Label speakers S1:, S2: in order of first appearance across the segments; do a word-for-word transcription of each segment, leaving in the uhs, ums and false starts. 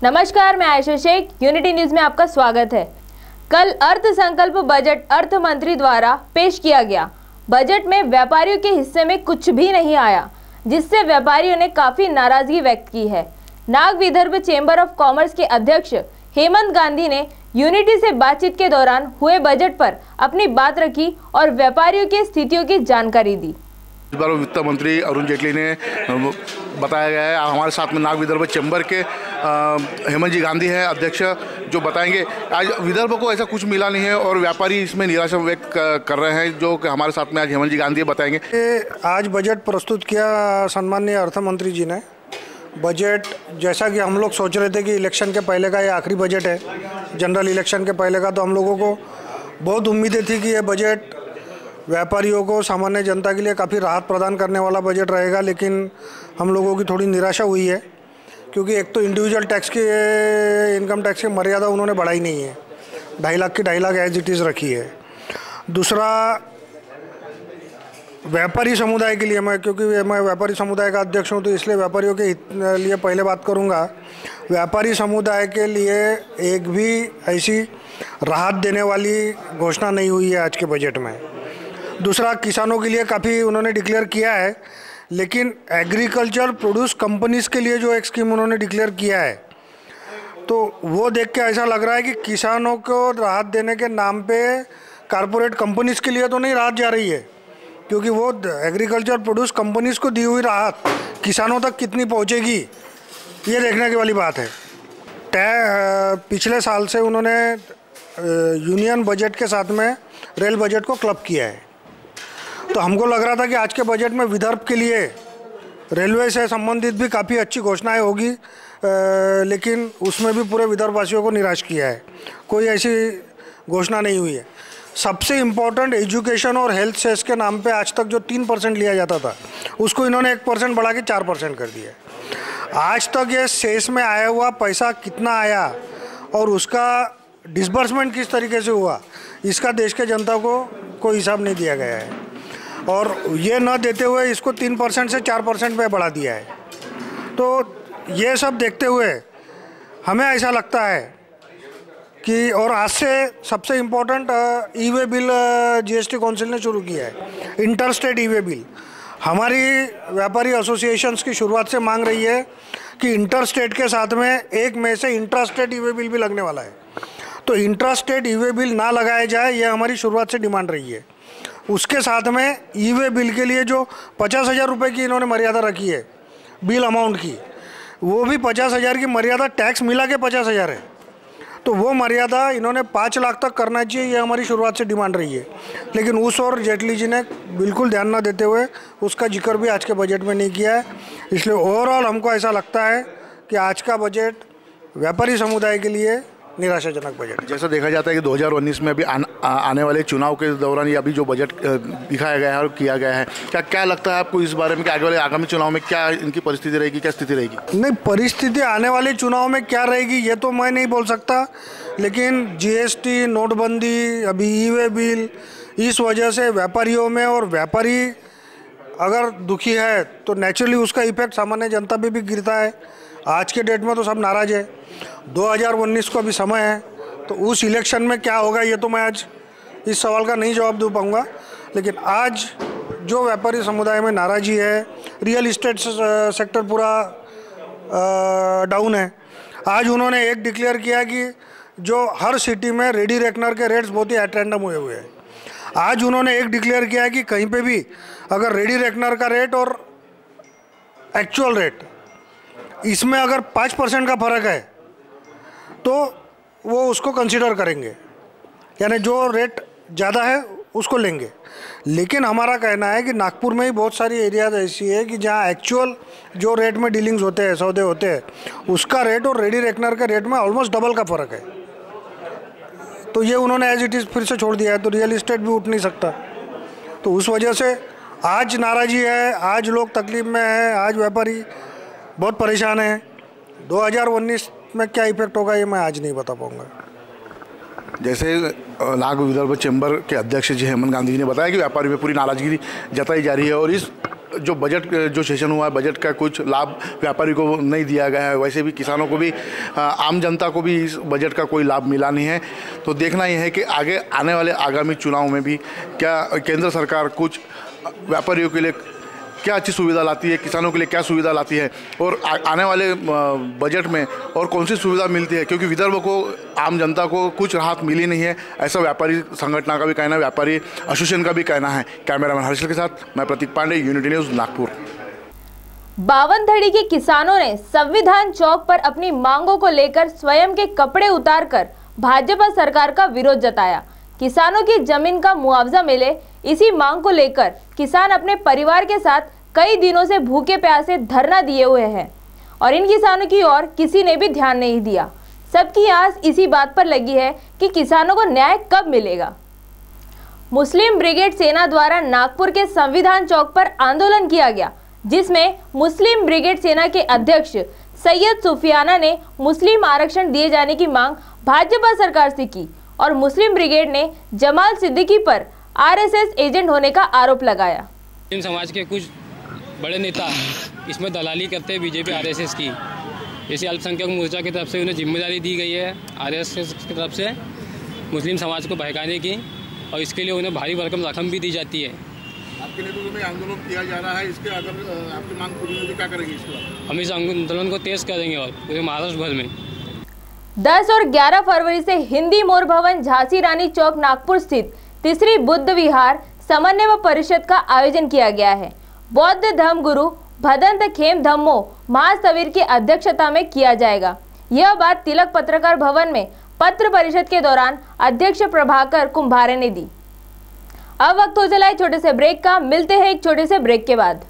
S1: नमस्कार, मैं Ayesha Sheikh, unity news में आपका स्वागत है। कल अर्थ संकल्प बजट अर्थ मंत्री द्वारा पेश किया गया। बजट में व्यापारियों के हिस्से में कुछ भी नहीं आया, जिससे व्यापारियों ने काफी नाराजगी व्यक्त की है। Nag Vidarbha chamber of commerce के अध्यक्ष हेमंत गांधी ने यूनिटी से बातचीत के दौरान हुए बजट पर अपनी बात रखी और व्यापारियों की स्थितियों की जानकारी दी।
S2: इस बार वित्त मंत्री अरुण जेटली ने बताया गया है। हमारे साथ में नाग विदर्भ चैम्बर के हेमंत जी गांधी हैं अध्यक्ष, जो बताएंगे आज विदर्भ को ऐसा कुछ मिला नहीं है और व्यापारी इसमें निराशा व्यक्त कर रहे हैं, जो हमारे साथ में आज हेमंत जी गांधी बताएंगे।
S3: आज बजट प्रस्तुत किया सम्माननीय अर्थ मंत्री जी ने। बजट जैसा कि हम लोग सोच रहे थे कि इलेक्शन के पहले का ये आखिरी बजट है, जनरल इलेक्शन के पहले का, तो हम लोगों को बहुत उम्मीदें थी कि ये बजट व्यापारियों को, सामान्य जनता के लिए काफ़ी राहत प्रदान करने वाला बजट रहेगा। लेकिन हम लोगों की थोड़ी निराशा हुई है, क्योंकि एक तो इंडिविजुअल टैक्स की, इनकम टैक्स की मर्यादा उन्होंने बढ़ाई नहीं है, ढाई लाख की ढाई लाख एज इट इज़ रखी है। दूसरा, व्यापारी समुदाय के लिए, मैं क्योंकि मैं व्यापारी समुदाय का अध्यक्ष हूँ तो इसलिए व्यापारियों के लिए पहले बात करूँगा। व्यापारी समुदाय के लिए एक भी ऐसी राहत देने वाली घोषणा नहीं हुई है आज के बजट में। दूसरा, किसानों के लिए काफ़ी उन्होंने डिक्लेयर किया है, लेकिन एग्रीकल्चर प्रोड्यूस कंपनीज़ के लिए जो एक स्कीम उन्होंने डिक्लेयर किया है, तो वो देख के ऐसा लग रहा है कि किसानों को राहत देने के नाम पे कारपोरेट कंपनीज़ के लिए तो नहीं राहत जा रही है, क्योंकि वो एग्रीकल्चर प्रोड्यूस कंपनीज़ को दी हुई राहत किसानों तक कितनी पहुंचेगी, ये देखने की वाली बात है। तय पिछले साल से उन्होंने यूनियन बजट के साथ में रेल बजट को क्लब किया है, तो हमको लग रहा था कि आज के बजट में विदर्भ के लिए रेलवे से संबंधित भी काफ़ी अच्छी घोषणाएं होगी, लेकिन उसमें भी पूरे विदर्भवासियों को निराश किया है। कोई ऐसी घोषणा नहीं हुई है। सबसे इम्पोर्टेंट एजुकेशन और हेल्थ सेस के नाम पे आज तक जो तीन परसेंट लिया जाता था, उसको इन्होंने एक परसेंट बढ़ा के चार परसेंट कर दिया। आज तक ये सेस में आया हुआ पैसा कितना आया और उसका डिसबर्समेंट किस तरीके से हुआ, इसका देश के जनता को कोई हिसाब नहीं दिया गया है, और ये न देते हुए इसको तीन परसेंट से चार परसेंट पे बढ़ा दिया है। तो ये सब देखते हुए हमें ऐसा लगता है कि, और आज से सबसे important E way bill GST council ने शुरू किया है, inter state E way bill. हमारी व्यापारी एसोसिएशंस की शुरुआत से मांग रही है कि इंटर स्टेट के साथ में एक मई से intra state E way bill भी लगने वाला है, तो intra state E way bill ना लगाया जाए, ये हमारी शुरुआत से डिमांड रही है। उसके साथ में ई वे बिल के लिए जो पचास हज़ार रुपये की इन्होंने मर्यादा रखी है बिल अमाउंट की, वो भी पचास हज़ार की मर्यादा टैक्स मिला के पचास हज़ार है, तो वो मर्यादा इन्होंने पाँच लाख तक करना चाहिए, ये हमारी शुरुआत से डिमांड रही है। लेकिन उस और जेटली जी ने बिल्कुल ध्यान न देते हुए उसका जिक्र भी आज के बजट में नहीं किया है। इसलिए ओवरऑल हमको ऐसा लगता है कि आज का बजट व्यापारी समुदाय के लिए निराशाजनक बजट।
S2: जैसा देखा जाता है कि दो हज़ार उन्नीस में अभी आन, आ, आने वाले चुनाव के दौरान ये अभी जो बजट दिखाया गया है और किया गया है, क्या क्या लगता है आपको इस बारे में कि आगे वाले आगामी चुनाव में क्या इनकी परिस्थिति रहेगी, क्या स्थिति रहेगी?
S3: नहीं, परिस्थिति आने वाले चुनाव में क्या रहेगी ये तो मैं नहीं बोल सकता, लेकिन जीएसटी, नोटबंदी, अभी ई वे बिल, इस वजह से व्यापारियों में, और व्यापारी अगर दुखी है तो नेचुरली उसका इफेक्ट सामान्य जनता पे भी गिरता है। आज के डेट में तो सब नाराज है। दो हज़ार उन्नीस को अभी समय है, तो उस इलेक्शन में क्या होगा ये तो मैं आज इस सवाल का नहीं जवाब दे पाऊँगा, लेकिन आज जो व्यापारी समुदाय में नाराज़गी है, रियल इस्टेट सेक्टर पूरा डाउन है। आज उन्होंने एक डिक्लेयर किया कि जो हर सिटी में रेडी रेकनर के रेट्स बहुत ही एट रैंडम हुए हुए हैं। आज उन्होंने एक डिक्लेयर किया कि कहीं पे भी अगर रेडी रेकनर का रेट और एक्चुअल रेट, इसमें अगर पाँच परसेंट का फ़र्क है तो वो उसको कंसिडर करेंगे, यानी जो रेट ज़्यादा है उसको लेंगे। लेकिन हमारा कहना है कि नागपुर में ही बहुत सारी एरियाज ऐसी है कि जहाँ एक्चुअल जो रेट में डीलिंग्स होते हैं, सौदे होते हैं, उसका रेट और रेडी रेकनर के रेट में ऑलमोस्ट डबल का फ़र्क है। तो ये उन्होंने एज इट इज़ फिर से छोड़ दिया है, तो रियल इस्टेट भी उठ नहीं सकता। तो उस वजह से आज नाराज़गी है, आज लोग तकलीफ में हैं, आज व्यापारी बहुत परेशान है। दो हज़ार उन्नीस में क्या इफेक्ट होगा ये मैं आज नहीं बता पाऊँगा।
S2: जैसे नाग विदर्भ चैम्बर के अध्यक्ष जी हेमंत गांधी जी ने बताया कि व्यापारी में पूरी नाराजगी जताई जा रही है और इस जो बजट जो सेशन हुआ है, बजट का कुछ लाभ व्यापारी को नहीं दिया गया है, वैसे भी किसानों को भी, आम जनता को भी इस बजट का कोई लाभ मिला नहीं है। तो देखना यह है कि आगे आने वाले आगामी चुनाव में भी क्या केंद्र सरकार कुछ व्यापारियों के लिए क्या अच्छी सुविधा लाती है, किसानों के लिए क्या सुविधा लाती है, और आ, आने वाले बजट में और कौन सी सुविधा मिलती है, क्योंकि विदर्भ को, आम जनता को कुछ राहत मिली नहीं है, ऐसा व्यापारी संगठन का भी कहना है, व्यापारी एसोसिएशन का भी कहना है। कैमरामैन हर्षल के साथ मैं प्रतीक पांडे, यूनिटी न्यूज़, नागपुर।
S1: बावनथड़ी के किसानों ने संविधान चौक पर अपनी मांगों को लेकर स्वयं के कपड़े उतारकर भाजपा सरकार का विरोध जताया। किसानों की जमीन का मुआवजा मिले, इसी मांग को लेकर किसान अपने परिवार के साथ कई दिनों से भूखे प्यासे धरना दिए हुए हैं और इन किसानों की ओर किसी ने भी ध्यान नहीं दिया। सबकी आस इसी बात पर लगी है कि किसानों को न्याय कब मिलेगा। मुस्लिम ब्रिगेड सेना द्वारा नागपुर के संविधान चौक पर आंदोलन किया गया, जिसमें मुस्लिम ब्रिगेड सेना के अध्यक्ष सैयद सुफियाना ने मुस्लिम आरक्षण दिए जाने की मांग भाजपा सरकार से की और मुस्लिम ब्रिगेड ने जमाल सिद्दीकी पर आरएसएस एजेंट होने का आरोप लगाया।
S4: मुस्लिम समाज के कुछ बड़े नेता इसमें दलाली करते हैं बीजेपी आरएसएस की। जैसे अल्पसंख्यक मोर्चा की तरफ से उन्हें जिम्मेदारी दी गई है आरएसएस की तरफ से मुस्लिम समाज को बहकाने की, और इसके लिए उन्हें भारी भरकम रकम भी दी जाती है।
S2: आपके नेतृत्व में आंदोलन किया जा रहा है, इसके अगर आपकी मांग पूरी होगी क्या करेंगे इसको?
S4: हम इस आंदोलन को तेज करेंगे और पूरे महाराष्ट्र भर में।
S1: दस और ग्यारह फरवरी से हिंदी मोर भवन झांसी रानी चौक नागपुर स्थित तीसरी बुद्ध विहार समन्वय परिषद का आयोजन किया गया है। बौद्ध धर्म गुरु भदंत खेम धम्मो महासवीर की अध्यक्षता में किया जाएगा। यह बात तिलक पत्रकार भवन में पत्र परिषद के दौरान अध्यक्ष प्रभाकर कुंभारे ने दी। अब वक्त हो चला है छोटे से ब्रेक का, मिलते हैं एक छोटे से ब्रेक के बाद।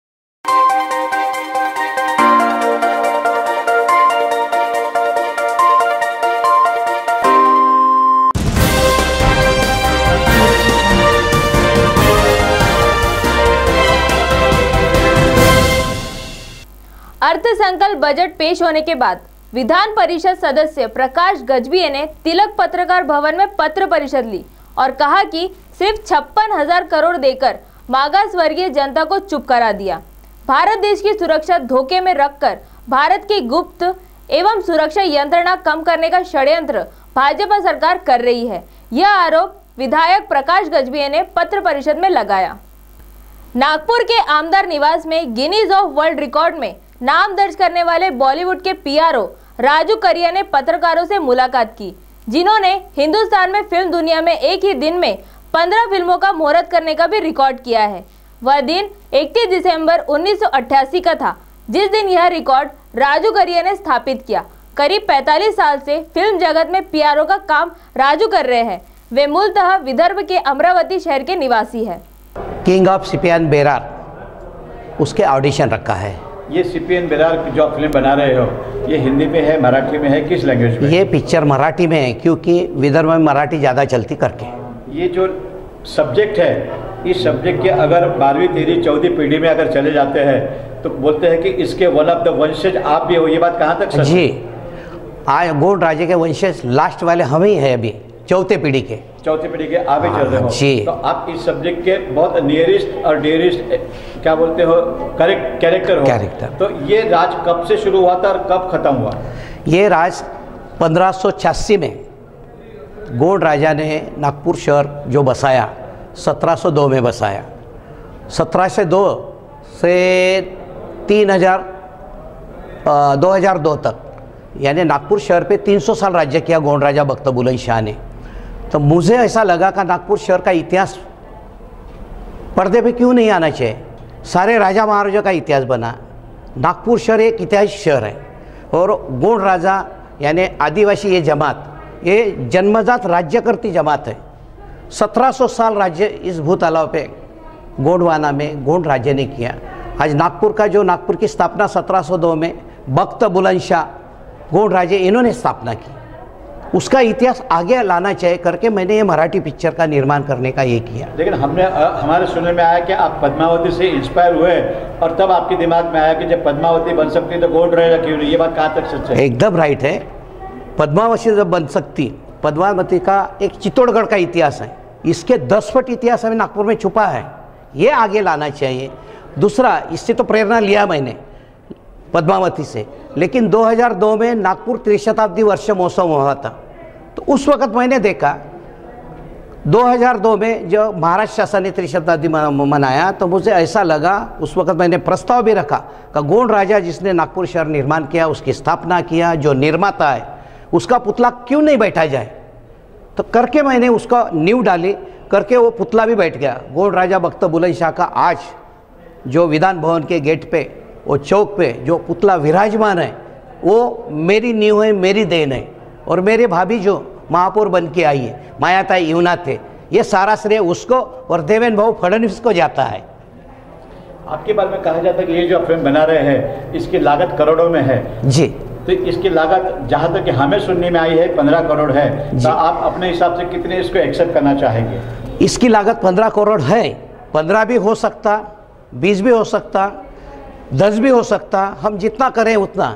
S1: अर्थसंकल्प बजट पेश होने के बाद विधान परिषद सदस्य प्रकाश गजभिये ने तिलक पत्रकार भवन में पत्र परिषद ली और कहा कि सिर्फ छप्पन हजार करोड़ देकर मागास वर्गीय जनता को चुप करा दिया। भारत देश की सुरक्षा धोखे में रखकर भारत की गुप्त एवं सुरक्षा यंत्रणा कम करने का षड्यंत्र भाजपा सरकार कर रही है। यह आरोप विधायक प्रकाश गजभिये ने पत्र परिषद में लगाया। नागपुर के आमदार निवास में गिनीज ऑफ वर्ल्ड रिकॉर्ड में नाम दर्ज करने वाले बॉलीवुड के पीआरओ राजू करिया ने पत्रकारों से मुलाकात की, जिन्होंने हिंदुस्तान में फिल्म दुनिया में एक ही दिन में पंद्रह फिल्मों का मुहूर्त करने का भी रिकॉर्ड किया है। वह दिन इकतीस दिसंबर उन्नीस सौ अट्ठासी का था, जिस दिन यह रिकॉर्ड राजू करिया ने स्थापित किया। करीब पैंतालीस साल से फिल्म जगत में पीआरओ का काम राजू कर रहे हैं। वे मूलतः विदर्भ के अमरावती शहर के निवासी है।
S5: किंग ऑफ सीपीएन बेरार उसके ऑडिशन रखा है।
S6: ये सीपीएन बेरार जो आप फिल्म बना रहे हो, ये हिंदी में है, मराठी में है, किस लैंग्वेज में?
S5: ये पिक्चर मराठी में है, क्योंकि विदर्भ में मराठी ज़्यादा चलती करके।
S6: ये जो सब्जेक्ट है, इस सब्जेक्ट के अगर बारहवीं तेरहवीं चौदहवीं पीढ़ी में अगर चले जाते हैं तो बोलते हैं कि इसके वन ऑफ द वंशज आप भी हो। ये बात कहाँ तक सच?
S5: जी, आज गोंड राजे के वंशज लास्ट वाले हम ही है, अभी चौथे पीढ़ी के
S6: चौथी पीढ़ी के आगे चल रहे हो
S5: जी।
S6: तो आप इस सब्जेक्ट के बहुत नियरेस्ट और डियरेस्ट क्या बोलते हो करेक्ट कैरेक्टर हो।
S5: कैरेक्टर।
S6: तो ये राज कब से शुरू हुआ था और कब खत्म हुआ? ये
S5: राज पंद्रह सौ छियासी में गोंड राजा ने नागपुर शहर जो बसाया, सत्रह सौ दो में बसाया। सत्रह सौ दो से तीन हजार दो हजार दो तक, यानी नागपुर शहर पे तीन सौ साल राज्य किया गोंड राजा बख्त बुलंद शाह ने। तो मुझे ऐसा लगा कि नागपुर शहर का इतिहास पर्दे पे क्यों नहीं आना चाहिए। सारे राजा महाराजा का इतिहास बना। नागपुर शहर एक इतिहासी शहर है और गोंड राजा यानी आदिवासी ये जमात, ये जन्मजात राज्य करती जमात है। सत्रह सौ साल राज्य इस भूतलाव पे गोंडवाना में गोंड राज्य ने किया। आज नागपुर का जो नागपुर की स्थापना सत्रह सौ दो में बख्त बुलंद शाह गोंड राजे इन्होंने स्थापना की, उसका इतिहास आगे लाना चाहिए करके मैंने ये मराठी पिक्चर का निर्माण करने का ये किया।
S6: लेकिन हमने हमारे सुनने में आया कि आप पद्मावती से इंस्पायर हुए और तब आपके दिमाग में आया कि जब पद्मावती बन सकती तो गोंड राजा क्यों नहीं। ये बात कहाँ तक सच है?
S5: एकदम राइट है। पद्मावती जब बन सकती, पद्मावती का एक चित्तौड़गढ़ का इतिहास है, इसके दस फुट इतिहास हमें नागपुर में छुपा है, ये आगे लाना चाहिए। दूसरा, इससे तो प्रेरणा लिया मैंने पद्मावती से, लेकिन दो हज़ार दो में नागपुर त्रिशताब्दी वर्ष महोत्सव हुआ था, तो उस वक़्त मैंने देखा दो हज़ार दो में जो महाराष्ट्र शासन ने त्रिशताब्दी मनाया, तो मुझे ऐसा लगा, उस वक़्त मैंने प्रस्ताव भी रखा कि गोंड राजा जिसने नागपुर शहर निर्माण किया, उसकी स्थापना किया, जो निर्माता है उसका पुतला क्यों नहीं बैठा जाए। तो करके मैंने उसका नींव डाली, करके वो पुतला भी बैठ गया। गोंड राजा बख्त बुलंद शाह का आज जो विधान भवन के गेट पे, वो चौक पे जो पुतला विराजमान है, वो मेरी नींव है, मेरी देन है। और मेरे भाभी जो महापौर बन के आई है, मायाताई युवना थे, ये सारा श्रेय उसको और देवेंद्र भाऊ फडणवीस को जाता है।
S6: आपके बारे में कहा जाता है कि ये जो फिल्म बना रहे हैं इसकी लागत करोड़ों में है
S5: जी।
S6: तो इसकी लागत जहाँ तक कि हमें सुनने में आई है पंद्रह करोड़ है, तो आप अपने हिसाब से कितने इसको एक्सेप्ट करना चाहेंगे?
S5: इसकी लागत पंद्रह करोड़ है, पंद्रह भी हो सकता, बीस भी हो सकता, दस भी हो सकता। हम जितना करें उतना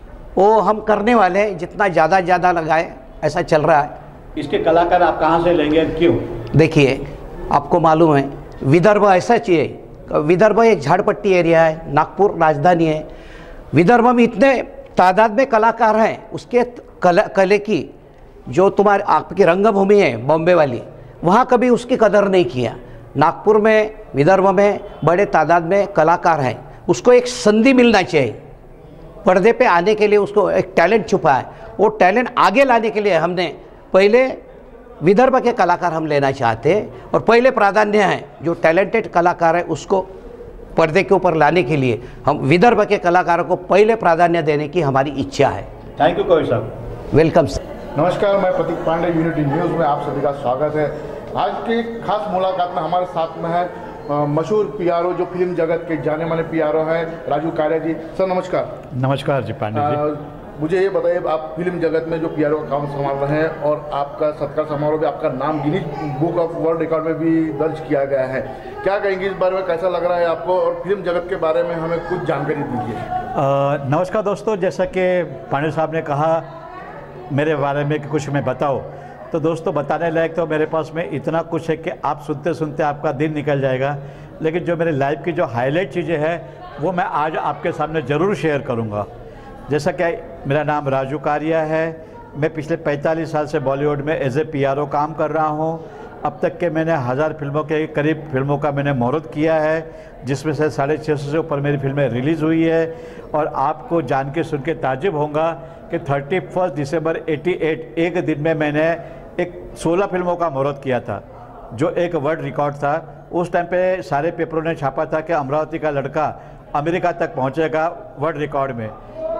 S5: वो हम करने वाले हैं, जितना ज़्यादा ज़्यादा लगाए ऐसा चल रहा है।
S6: इसके कलाकार आप कहाँ से लेंगे, क्यों?
S5: देखिए, आपको मालूम है विदर्भ ऐसा चाहिए, विदर्भ एक झाड़पट्टी एरिया है, नागपुर राजधानी है। विदर्भ में इतने तादाद में कलाकार हैं, उसके कला कले की जो तुम्हारे आपकी रंगभूमि है बॉम्बे वाली, वहाँ कभी उसकी कदर नहीं किया। नागपुर में, विदर्भ में बड़े तादाद में कलाकार हैं, उसको एक संधि मिलना चाहिए पर्दे पे आने के लिए। उसको एक टैलेंट छुपा है, वो टैलेंट आगे लाने के लिए हमने पहले विदर्भ के कलाकार हम लेना चाहते हैं, और पहले प्राधान्य है जो टैलेंटेड कलाकार है उसको पर्दे के ऊपर लाने के लिए हम विदर्भ के कलाकारों को पहले प्राधान्य देने की हमारी इच्छा है।
S6: थैंक यू कवि साहब,
S5: वेलकम सर।
S2: नमस्कार, मैं प्रतीक पांडे, यूनिटी न्यूज़ में आप सभी का स्वागत है। आज की खास मुलाकात में हमारे साथ में है मशहूर पीआरओ, जो फिल्म जगत के जाने माने पीआरओ हैं, राजू कारिया जी। सर नमस्कार।
S6: नमस्कार जी पांडे जी।
S2: मुझे ये बताइए, आप फिल्म जगत में जो पीआरओ का काम संभाल रहे हैं और आपका सत्कार समारोह में आपका नाम Guinness book of world record में भी दर्ज किया गया है, क्या कहेंगे इस बारे में, कैसा लग रहा है आपको, और फिल्म जगत के बारे में हमें कुछ जानकारी दीजिए।
S6: नमस्कार दोस्तों, जैसा कि पांडे साहब ने कहा मेरे बारे में कि कुछ मैं बताओ, तो दोस्तों बताने लायक तो मेरे पास में इतना कुछ है कि आप सुनते सुनते आपका दिन निकल जाएगा, लेकिन जो मेरे लाइफ की जो हाईलाइट चीज़ें हैं वो मैं आज आपके सामने ज़रूर शेयर करूंगा। जैसा कि मेरा नाम राजू कारिया है, मैं पिछले पैंतालीस साल से बॉलीवुड में एज ए पीआरओ काम कर रहा हूं। अब तक के मैंने हज़ार फिल्मों के करीब फिल्मों का मैंने मुहूर्त किया है, जिसमें से साढ़े छः सौ से ऊपर मेरी फिल्में रिलीज़ हुई है। और आपको जान के सुन के ताज्जुब होगा कि थर्टी फर्स्ट दिसंबर एटी एट एक दिन में मैंने एक सोलह फिल्मों का मुहूर्त किया था, जो एक वर्ल्ड रिकॉर्ड था। उस टाइम पे सारे पेपरों ने छापा था कि अमरावती का लड़का अमेरिका तक पहुंचेगा वर्ल्ड रिकॉर्ड में।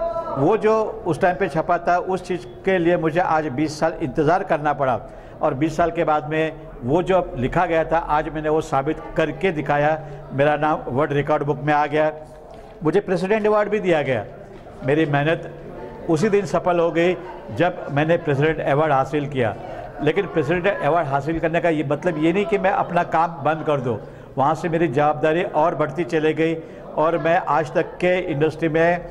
S6: वो जो उस टाइम पे छपा था, उस चीज़ के लिए मुझे आज बीस साल इंतज़ार करना पड़ा, और बीस साल के बाद में वो जो लिखा गया था आज मैंने वो साबित करके दिखाया। मेरा नाम वर्ल्ड रिकॉर्ड बुक में आ गया, मुझे प्रेसिडेंट अवार्ड भी दिया गया। मेरी मेहनत उसी दिन सफल हो गई जब मैंने प्रेसिडेंट अवार्ड हासिल किया। लेकिन प्रेसिडेंट अवार्ड हासिल करने का ये मतलब ये नहीं कि मैं अपना काम बंद कर दूँ, वहाँ से मेरी जवाबदारी और बढ़ती चली गई, और मैं आज तक के इंडस्ट्री में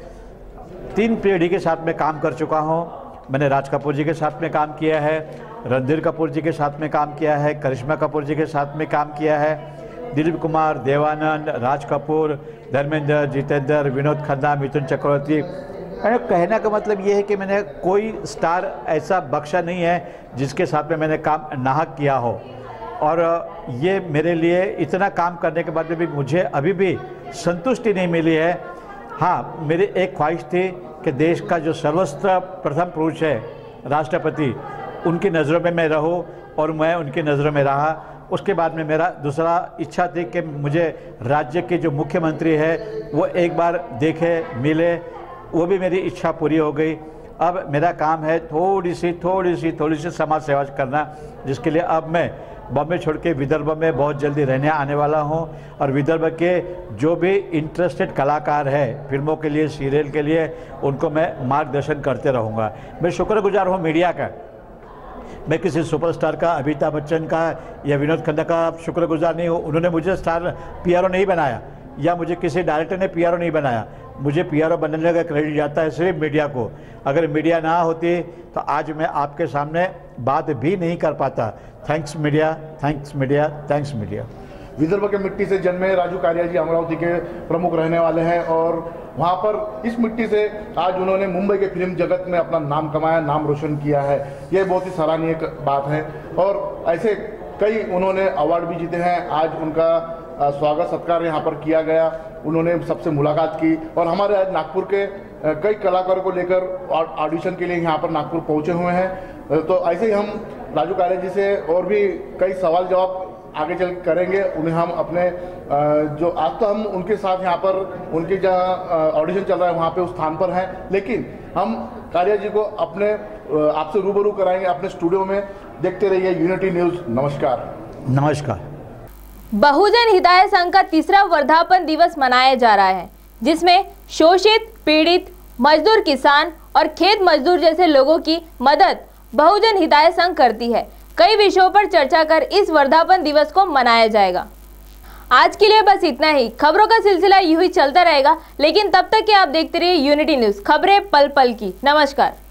S6: तीन पीढ़ी के साथ में काम कर चुका हूँ। मैंने राज कपूर जी के साथ में काम किया है, रणधीर कपूर जी के साथ में काम किया है, करिश्मा कपूर जी के साथ में काम किया है, दिलीप कुमार, देवानंद, राज कपूर, धर्मेंद्र, जितेंद्र, विनोद खन्ना, मिथुन चक्रवर्ती। मैंने कहने का मतलब ये है कि मैंने कोई स्टार ऐसा बख्शा नहीं है जिसके साथ में मैंने काम नाहक किया हो। और ये मेरे लिए इतना काम करने के बाद भी मुझे अभी भी संतुष्टि नहीं मिली है। हाँ, मेरी एक ख्वाहिश थी कि देश का जो सर्वोच्च प्रथम पुरुष है राष्ट्रपति, उनकी नज़रों में मैं रहूं, और मैं उनकी नज़रों में रहा। उसके बाद में मेरा दूसरा इच्छा थी कि मुझे राज्य के जो मुख्यमंत्री है वो एक बार देखे, मिले, वो भी मेरी इच्छा पूरी हो गई। अब मेरा काम है थोड़ी सी थोड़ी सी थोड़ी सी समाज सेवा करना, जिसके लिए अब मैं बॉम्बे छोड़ के विदर्भ में बहुत जल्दी रहने आने वाला हूं, और विदर्भ के जो भी इंटरेस्टेड कलाकार हैं फिल्मों के लिए, सीरियल के लिए, उनको मैं मार्गदर्शन करते रहूंगा। मैं शुक्रगुजार हूं मीडिया का। मैं किसी सुपरस्टार का, अमिताभ बच्चन का या विनोद खन्ना का शुक्रगुजार नहीं हूँ। उन्होंने मुझे स्टार पीआरओ नहीं बनाया, या मुझे किसी डायरेक्टर ने पीआरओ नहीं बनाया। मुझे पीआरओ बनने का क्रेडिट जाता है सिर्फ मीडिया को। अगर मीडिया ना होती तो आज मैं आपके सामने बात भी नहीं कर पाता। Thanks media, thanks media, thanks media.
S2: Vidarbha के मिट्टी से जन्मे राजू कारिया जी अमरावती के प्रमुख रहने वाले हैं और वहाँ पर इस मिट्टी से आज उन्होंने मुंबई के फिल्म जगत में अपना नाम कमाया, नाम रोशन किया है। ये बहुत ही सराहनीय बात है और ऐसे कई उन्होंने अवार्ड भी जीते हैं। आज उनका स्वागत सत्कार यहाँ पर किया गया, उन्होंने सबसे मुलाकात की और हमारे आज नागपुर के कई कलाकारों को लेकर ऑडिशन के लिए यहाँ पर नागपुर पहुँचे हुए हैं। तो ऐसे ही हम राजू कारिया जी से और भी कई सवाल जवाब आगे चल करेंगे। उन्हें हम अपने जो आज तो हम उनके साथ यहाँ पर उनके जहाँ ऑडिशन चल रहा है वहाँ पे उस स्थान पर हैं, लेकिन हम कारिया जी को अपने आपसे रूबरू कराएंगे अपने स्टूडियो में। देखते रहिए यूनिटी न्यूज़। नमस्कार।
S6: नमस्कार।
S1: बहुजन हिताय संघ का तीसरा वर्धापन दिवस मनाया जा रहा है, जिसमें शोषित, पीड़ित, मजदूर, किसान और खेत मजदूर जैसे लोगों की मदद बहुजन हिताय संघ करती है। कई विषयों पर चर्चा कर इस वर्धापन दिवस को मनाया जाएगा। आज के लिए बस इतना ही। खबरों का सिलसिला यूं ही चलता रहेगा, लेकिन तब तक के आप देखते रहिए यूनिटी न्यूज़, खबरें पल पल की। नमस्कार।